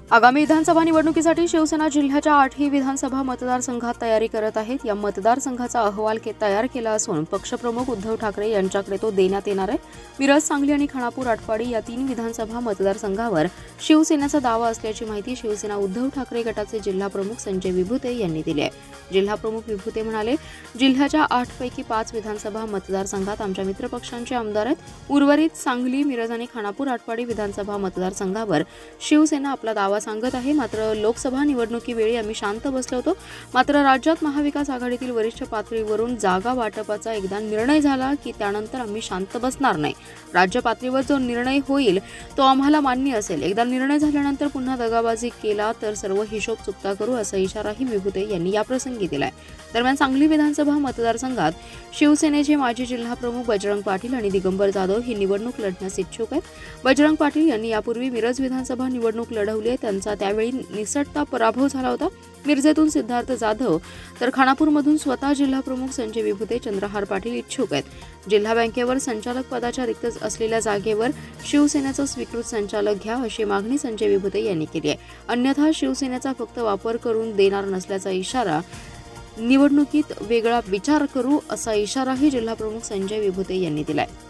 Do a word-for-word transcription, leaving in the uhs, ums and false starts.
आगामी विधानसभा निवडणुकीसाठी शिवसेना जिल्ह्याच्या आठही विधानसभा मतदारसंघात तयारी करत आहेत। या मतदारसंघाचा अहवाल के तयार केला असून पक्षप्रमुख उद्धव ठाकरे यांच्याकडे तो देण्यात येणार आहे। मिरज, सांगली आणि खानापूर, आटपाडी या तीन विधानसभा मतदारसंघावर शिवसेनेचा दावा असल्याची माहिती शिवसेना उद्धव ठाकरे गटाचे जिल्हा प्रमुख संजय विभुते यांनी दिली आहे। जिल्हा प्रमुख विभुते म्हणाले, जिल्ह्याच्या आठ पैकी पाच विधानसभा मतदारसंघात आमच्या मित्रपक्षांचे आमदार आहेत। उर्वरित सांगली, मिरज आणि खानापूर, आटपाडी विधानसभा मतदारसंघावर शिवसेना आपला दावा सांगत आहे। मात्र लोकसभा निवडणुकीवेळी आम्ही शांत बसलो होतो। मात्र राज्यात महाविकास आघाडीतील वरिष्ठ पातळीवरून जागा वाटपाचा एकदा निर्णय झाला की त्यानंतर आम्ही शांत बसणार नाही। राज्य पातळीवर जो निर्णय होईल तो आम्हाला मान्य असेल। एकदा निर्णय झाल्यानंतर पुन्हा दगाबाजी केला तर सर्व हिशोब चुकता करू, असा इशाराही विभुते यांनी याप्रसंगी दिलाय। दरम्यान सांगली विधानसभा मतदारसंघात शिवसेनेचे माजी जिल्हा प्रमुख बजरंग पाटील आणि दिगंबर जाधव ही निवडणूक लढण्यास इच्छुक आहेत। बजरंग पाटील यांनी यापूर्वी मिरज विधानसभा निवडणूक लढवली आहे, त्यांचा त्यावेळी निसटता पराभव झाला होता। मिरजेतून सिद्धार्थ जाधव तर खानापूरमधून स्वतः जिल्हा प्रमुख संजय विभुते, चंद्रहार पाटील इच्छुक आहेत। जिल्हा बँकेवर संचालक पदाच्या रिक्त असलेल्या जागेवर शिवसेनेचा स्वीकृत संचालक घ्या, अशी मागणी संजय विभुते यांनी केली आहे। अन्यथा शिवसेनेचा फक्त वापर करून देणार नसल्याचा इशारा, निवडणुकीत वेगळा विचार करू, असा इशाराही जिल्हा प्रमुख संजय विभुते यांनी दिलाय।